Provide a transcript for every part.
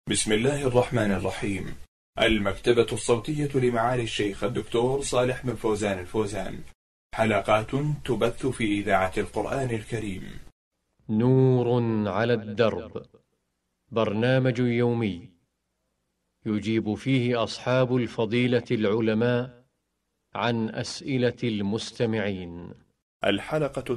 بسم الله الرحمن الرحيم. المكتبة الصوتية لمعالي الشيخ الدكتور صالح بن فوزان الفوزان، حلقات تبث في إذاعة القرآن الكريم. نور على الدرب، برنامج يومي يجيب فيه أصحاب الفضيلة العلماء عن أسئلة المستمعين. الحلقة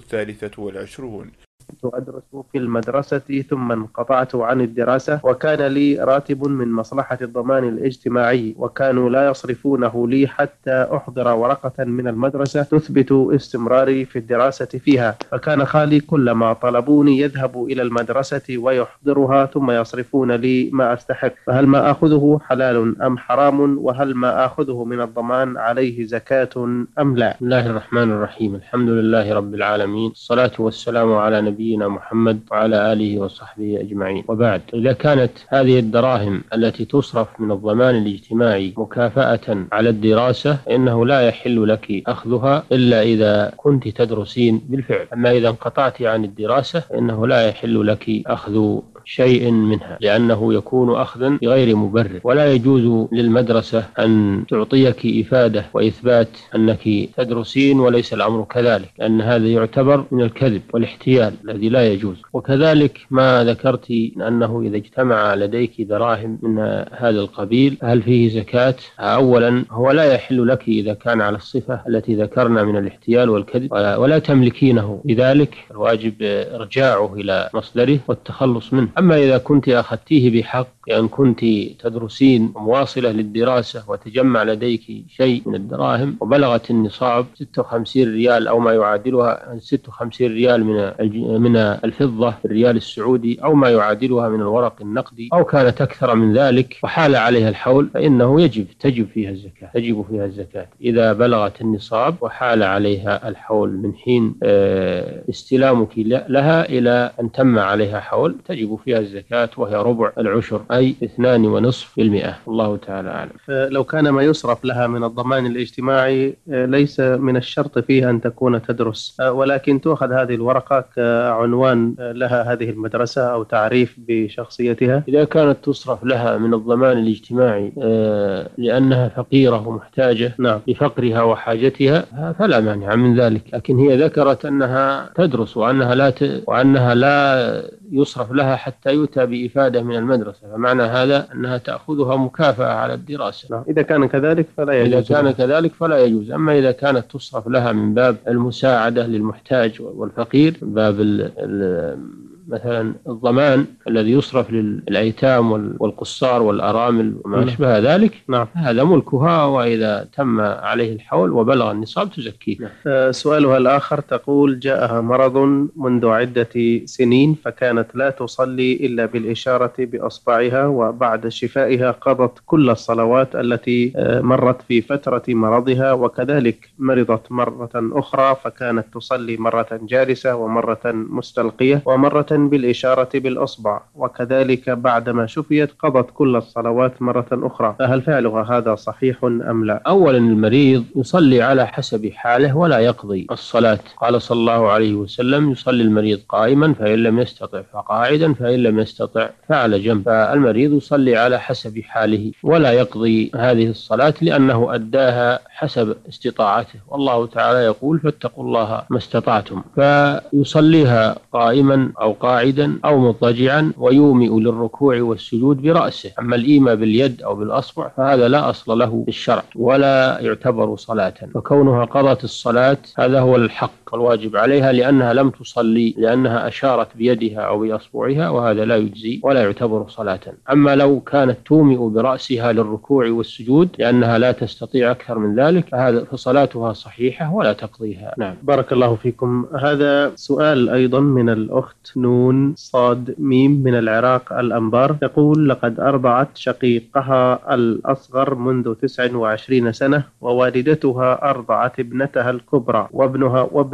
23. كنت أدرس في المدرسة ثم انقطعت عن الدراسة، وكان لي راتب من مصلحة الضمان الاجتماعي، وكانوا لا يصرفونه لي حتى أحضر ورقة من المدرسة تثبت استمراري في الدراسة فيها، فكان خالي كلما طلبوني يذهب إلى المدرسة ويحضرها ثم يصرفون لي ما أستحق، فهل ما أخذه حلال أم حرام؟ وهل ما أخذه من الضمان عليه زكاة أم لا؟ بسم الله الرحمن الرحيم. الحمد لله رب العالمين، الصلاة والسلام على نبينا محمد وعلى آله وصحبه أجمعين، وبعد. إذا كانت هذه الدراهم التي تصرف من الضمان الاجتماعي مكافأة على الدراسة فإنه لا يحل لك أخذها إلا إذا كنت تدرسين بالفعل. أما إذا انقطعت عن الدراسة فإنه لا يحل لك أخذ شيء منها، لأنه يكون أخذا بغير مبرر، ولا يجوز للمدرسة أن تعطيك إفادة وإثبات أنك تدرسين وليس الأمر كذلك، لأن هذا يعتبر من الكذب والاحتيال الذي لا يجوز. وكذلك ما ذكرت أنه إذا اجتمع لديك دراهم من هذا القبيل هل فيه زكاة؟ أولا هو لا يحل لك إذا كان على الصفة التي ذكرنا من الاحتيال والكذب، ولا تملكينه، لذلك الواجب إرجاعه إلى مصدره والتخلص منه. أما إذا كنت أخذتيه بحق، يعني كنت تدرسين مواصلة للدراسة وتجمع لديك شيء من الدراهم وبلغت النصاب 56 ريال أو ما يعادلها 56 ريال من الفضة الريال السعودي أو ما يعادلها من الورق النقدي، أو كانت أكثر من ذلك وحال عليها الحول، فإنه تجب فيها الزكاة إذا بلغت النصاب وحال عليها الحول من حين استلامك لها إلى أن تم عليها حول، تجب فيها الزكاة، وهي ربع العشر أي 2.5%. الله تعالى أعلم. لو كان ما يصرف لها من الضمان الاجتماعي ليس من الشرط فيه أن تكون تدرس، ولكن تأخذ هذه الورقة كعنوان لها هذه المدرسة أو تعريف بشخصيتها. إذا كانت تصرف لها من الضمان الاجتماعي لأنها فقيرة ومحتاجة لفقرها وحاجتها فلا مانع من ذلك، لكن هي ذكرت أنها تدرس وأنها لا يصرف لها حتى يؤتى بإفادة من المدرسة، فمعنى هذا أنها تأخذها مكافأة على الدراسة. إذا كان كذلك فلا يجوز. أما إذا كانت تصرف لها من باب المساعدة للمحتاج والفقير، باب مثلا الضمان الذي يصرف للأيتام والقصار والأرامل وما أشبه ذلك، هذا ملكها، وإذا تم عليه الحول وبلغ النصاب تزكيه. سؤالها الآخر تقول: جاءها مرض منذ عدة سنين، فكانت لا تصلي إلا بالإشارة بأصبعها، وبعد شفائها قضت كل الصلوات التي مرت في فترة مرضها، وكذلك مرضت مرة أخرى فكانت تصلي مرة جالسة ومرة مستلقية ومرة بالإشارة بالأصبع، وكذلك بعدما شفيت قضت كل الصلوات مرة أخرى، فهل فعلها هذا صحيح أم لا؟ أولا المريض يصلي على حسب حاله ولا يقضي الصلاة. قال صلى الله عليه وسلم: يصلي المريض قائما فإن لم يستطع فقاعدا فإن لم يستطع فعلى جنب. فالمريض يصلي على حسب حاله ولا يقضي هذه الصلاة لأنه أداها حسب استطاعته، والله تعالى يقول: فاتقوا الله ما استطعتم. فيصليها قائما أو قاعدا أو مضطجعا، ويومئ للركوع والسجود برأسه. أما الإيماء باليد أو بالأصبع فهذا لا أصل له في الشرع ولا يعتبر صلاة، فكونها قضت الصلاة هذا هو الحق والواجب عليها، لأنها لم تصلي لأنها أشارت بيدها أو بأصبعها، وهذا لا يجزي ولا يعتبر صلاة. أما لو كانت تومئ برأسها للركوع والسجود لأنها لا تستطيع أكثر من ذلك فصلاتها صحيحة ولا تقضيها. نعم. بارك الله فيكم. هذا سؤال أيضا من الأخت نون صاد ميم من العراق الأنبار، تقول: لقد أرضعت شقيقها الأصغر منذ 29 سنة، ووالدتها أرضعت ابنتها الكبرى، وابنها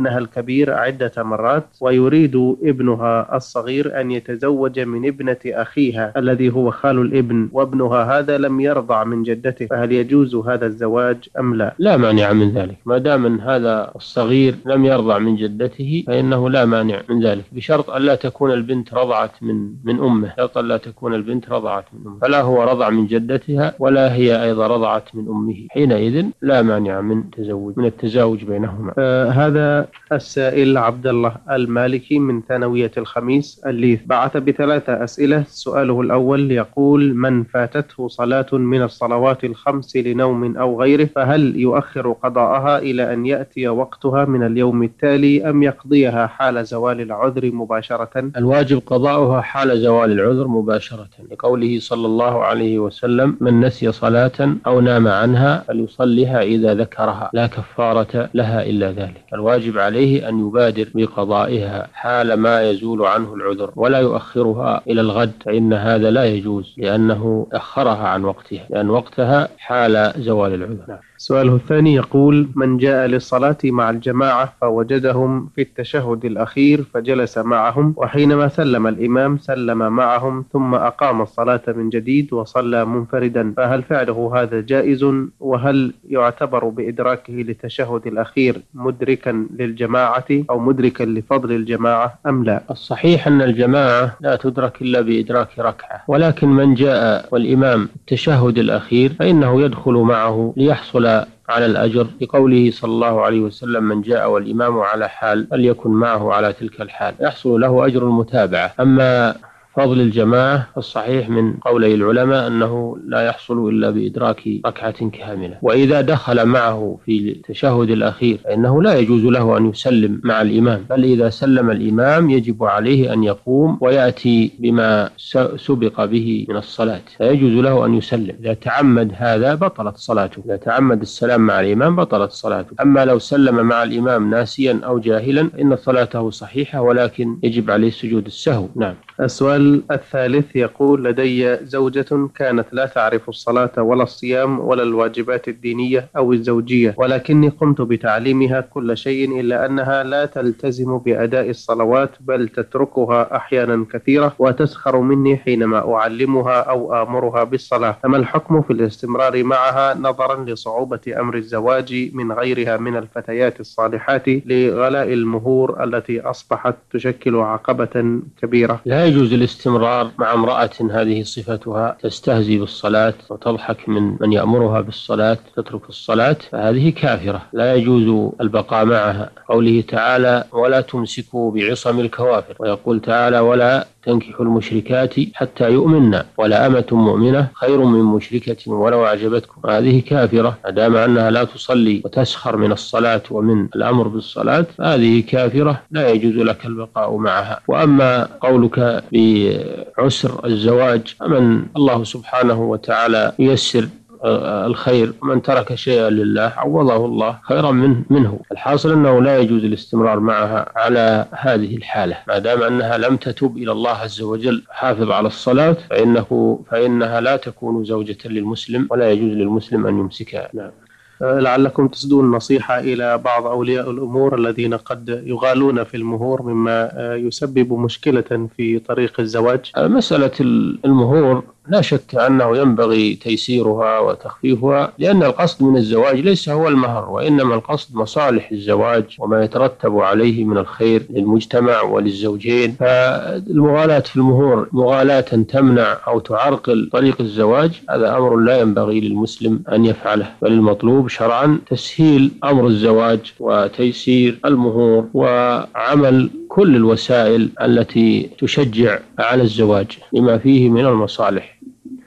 ابنها الكبير عدة مرات، ويريد ابنها الصغير أن يتزوج من ابنة أخيها الذي هو خال الابن، وابنها هذا لم يرضع من جدته، فهل يجوز هذا الزواج أم لا؟ لا مانع من ذلك، ما دام أن هذا الصغير لم يرضع من جدته فإنه لا مانع من ذلك، بشرط أن لا تكون البنت رضعت من أمه، شرط أن لا تكون البنت رضعت من أمه، فلا هو رضع من جدتها ولا هي أيضا رضعت من أمه، حينئذ لا مانع من التزاوج بينهما. هذا السائل عبد الله المالكي من ثانوية الخميس الليث بعث ب3 أسئلة. سؤاله الأول يقول: من فاتته صلاة من الصلوات الخمس لنوم أو غيره، فهل يؤخر قضاءها إلى أن يأتي وقتها من اليوم التالي أم يقضيها حال زوال العذر مباشرة؟ الواجب قضاؤها حال زوال العذر مباشرة، لقوله صلى الله عليه وسلم: من نسي صلاة أو نام عنها فليصليها إذا ذكرها لا كفارة لها إلا ذلك. الواجب عليه أن يبادر بقضائها حال ما يزول عنه العذر، ولا يؤخرها إلى الغد، فإن هذا لا يجوز لأنه أخرها عن وقتها، لأن وقتها حال زوال العذر. سؤاله الثاني يقول: من جاء للصلاة مع الجماعة فوجدهم في التشهد الأخير فجلس معهم، وحينما سلم الإمام سلم معهم ثم أقام الصلاة من جديد وصلى منفردا، فهل فعله هذا جائز؟ وهل يعتبر بإدراكه للتشهد الأخير مدركا للجماعة أو مدركا لفضل الجماعة أم لا؟ الصحيح أن الجماعة لا تدرك إلا بإدراك ركعة، ولكن من جاء والإمام التشهد الأخير فإنه يدخل معه ليحصل على الأجر، لقوله صلى الله عليه وسلم: من جاء والإمام على حال فليكن معه على تلك الحال، يحصل له أجر المتابعة. أما فضل الجماعة فالصحيح من قولي العلماء أنه لا يحصل إلا بإدراك ركعة كاملة. وإذا دخل معه في التشهد الأخير فإنه لا يجوز له أن يسلم مع الإمام، بل إذا سلم الإمام يجب عليه أن يقوم ويأتي بما سبق به من الصلاة، فيجوز له أن يسلم. إذا تعمد هذا بطلت صلاته، إذا تعمد السلام مع الإمام بطلت صلاته. أما لو سلم مع الإمام ناسيا أو جاهلا فإن صلاته صحيحة، ولكن يجب عليه سجود السهو. نعم. السؤال الثالث يقول: لدي زوجة كانت لا تعرف الصلاة ولا الصيام ولا الواجبات الدينية أو الزوجية، ولكني قمت بتعليمها كل شيء إلا أنها لا تلتزم بأداء الصلوات، بل تتركها أحيانا كثيرة وتسخر مني حينما أعلمها أو آمرها بالصلاة، فما الحكم في الاستمرار معها نظرا لصعوبة أمر الزواج من غيرها من الفتيات الصالحات لغلاء المهور التي أصبحت تشكل عقبة كبيرة؟ لا يجوز الاستمرار مع امرأة هذه صفتها تستهزي بالصلاة وتضحك من يأمرها بالصلاة تترك الصلاة، فهذه كافرة، لا يجوز البقاء معها. قوله تعالى: ولا تمسكوا بعصم الكوافر، ويقول تعالى: ولا تنكحوا المشركات حتى يؤمنن، ولا أمة مؤمنة خير من مشركة ولو أعجبتكم. هذه كافرة، ما دام أنها لا تصلي وتسخر من الصلاة ومن الأمر بالصلاة هذه كافرة، لا يجوز لك البقاء معها. وأما قولك بعسر الزواج، فمن الله سبحانه وتعالى ييسر الخير، من ترك شيئا لله عوضه الله خيرا منه. الحاصل أنه لا يجوز الاستمرار معها على هذه الحالة، ما دام أنها لم تتب إلى الله عز وجل حافظ على الصلاة فإنها لا تكون زوجة للمسلم، ولا يجوز للمسلم أن يمسكها. نعم. لعلكم تسدون نصيحة إلى بعض أولياء الأمور الذين قد يغالون في المهور مما يسبب مشكلة في طريق الزواج. مسألة المهور لا شك أنه ينبغي تيسيرها وتخفيفها، لأن القصد من الزواج ليس هو المهر، وإنما القصد مصالح الزواج وما يترتب عليه من الخير للمجتمع وللزوجين. فالمغالاة في المهور مغالاة تمنع أو تعرقل طريق الزواج، هذا أمر لا ينبغي للمسلم أن يفعله، بل المطلوب شرعا تسهيل أمر الزواج وتيسير المهور وعمل كل الوسائل التي تشجع على الزواج لما فيه من المصالح.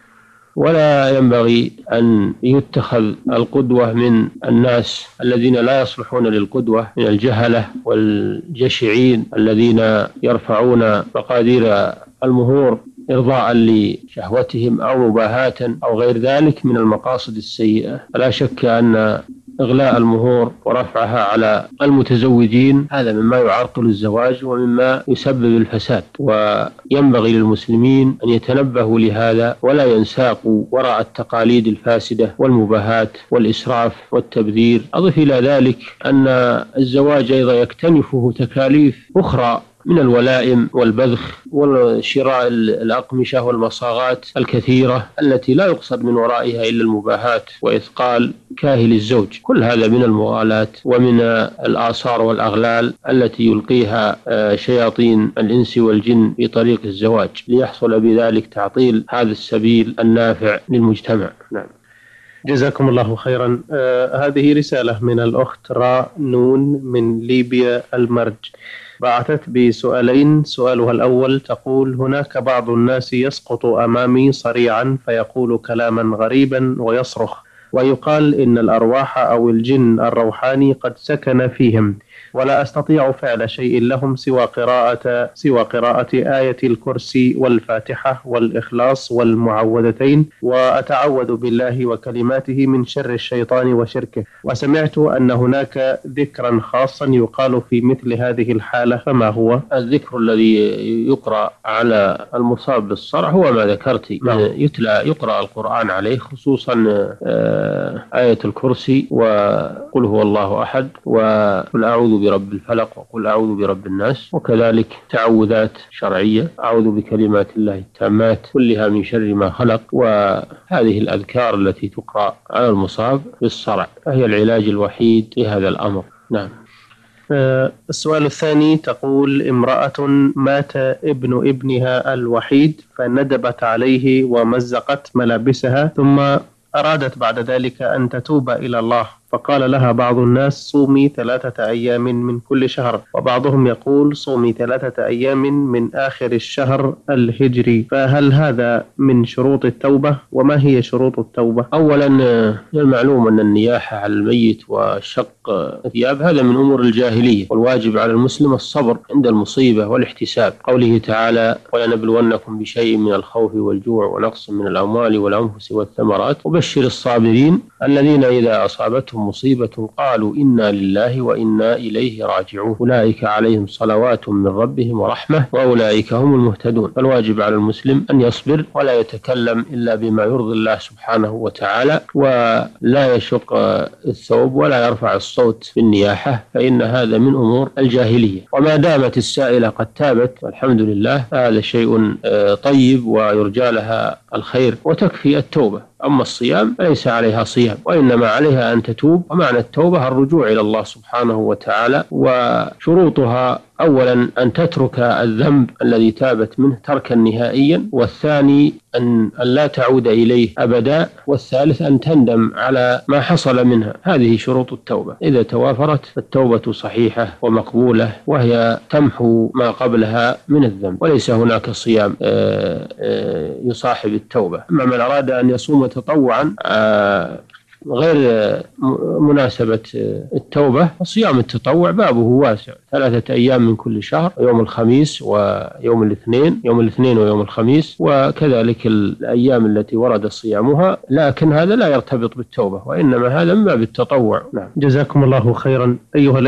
ولا ينبغي أن يتخذ القدوة من الناس الذين لا يصلحون للقدوة من الجهلة والجشعين الذين يرفعون مقادير المهور إرضاء لشهوتهم أو مباهاة أو غير ذلك من المقاصد السيئة. فلا شك أن إغلاء المهور ورفعها على المتزوجين، هذا مما يعرقل الزواج ومما يسبب الفساد، وينبغي للمسلمين أن يتنبهوا لهذا ولا ينساقوا وراء التقاليد الفاسدة والمباهات والإسراف والتبذير. أضف إلى ذلك أن الزواج أيضا يكتنفه تكاليف أخرى من الولائم والبذخ وشراء الأقمشة والمصاغات الكثيرة التي لا يقصد من ورائها إلا المباهات وإثقال كاهل الزوج. كل هذا من المغالاة ومن الآثار والأغلال التي يلقيها شياطين الإنس والجن في طريق الزواج ليحصل بذلك تعطيل هذا السبيل النافع للمجتمع. نعم. جزاكم الله خيرا. هذه رسالة من الأخت راء نون من ليبيا المرج، بعثت بسؤالين. سؤالها الأول تقول: هناك بعض الناس يسقط أمامي صريعا فيقول كلاما غريبا ويصرخ، ويقال إن الأرواح أو الجن الروحاني قد سكن فيهم، ولا أستطيع فعل شيء لهم سوى قراءة آية الكرسي والفاتحة والإخلاص والمعوذتين، وأتعوذ بالله وكلماته من شر الشيطان وشركه. وسمعت أن هناك ذكرا خاصا يقال في مثل هذه الحالة، فما هو؟ الذكر الذي يقرأ على المصاب بالصرع هو ما ذكرت، يقرأ القرآن عليه، خصوصا آية الكرسي وقل هو الله أحد وقل أعوذ برب الفلق وقل أعوذ برب الناس، وكذلك تعوذات شرعية: أعوذ بكلمات الله التامات كلها من شر ما خلق. وهذه الأذكار التي تقرأ على المصاب بالصرع هي العلاج الوحيد لهذا الأمر. نعم. السؤال الثاني تقول: امرأة مات ابن ابنها الوحيد فندبت عليه ومزقت ملابسها، ثم أرادت بعد ذلك أن تتوب إلى الله، فقال لها بعض الناس: صومي 3 أيام من كل شهر، وبعضهم يقول: صومي 3 أيام من آخر الشهر الهجري، فهل هذا من شروط التوبة؟ وما هي شروط التوبة؟ أولا، المعلوم أن النياحة على الميت وشق الثياب هذا من أمور الجاهلية، والواجب على المسلم الصبر عند المصيبة والاحتساب. قوله تعالى: ولنبلونكم بشيء من الخوف والجوع ونقص من الأموال والأنفس والثمرات وبشر الصابرين الذين إذا أصابتهم مصيبة قالوا إنا لله وإنا إليه راجعون أولئك عليهم صلوات من ربهم ورحمة وأولئك هم المهتدون. فالواجب على المسلم أن يصبر ولا يتكلم إلا بما يرضي الله سبحانه وتعالى، ولا يشق الثوب ولا يرفع الصوت بالنياحة، فإن هذا من أمور الجاهلية. وما دامت السائلة قد تابت والحمد لله، هذا شيء طيب ويرجى لها الخير وتكفي التوبة. أما الصيام فليس عليها صيام، وإنما عليها أن تتوب، ومعنى التوبة الرجوع إلى الله سبحانه وتعالى. وشروطها: أولا أن تترك الذنب الذي تابت منه تركا نهائيا، والثاني أن لا تعود إليه أبدا، والثالث أن تندم على ما حصل منها. هذه شروط التوبة، إذا توافرت فالتوبة صحيحة ومقبولة، وهي تمحو ما قبلها من الذنب، وليس هناك صيام يصاحب التوبة. أما من أراد أن يصوم تطوعا غير مناسبة التوبة، صيام التطوع بابه واسع: 3 أيام من كل شهر، يوم الخميس ويوم الاثنين، يوم الاثنين ويوم الخميس، وكذلك الأيام التي ورد صيامها. لكن هذا لا يرتبط بالتوبة، وإنما هذا من باب التطوع. نعم. جزاكم الله خيرا. أيها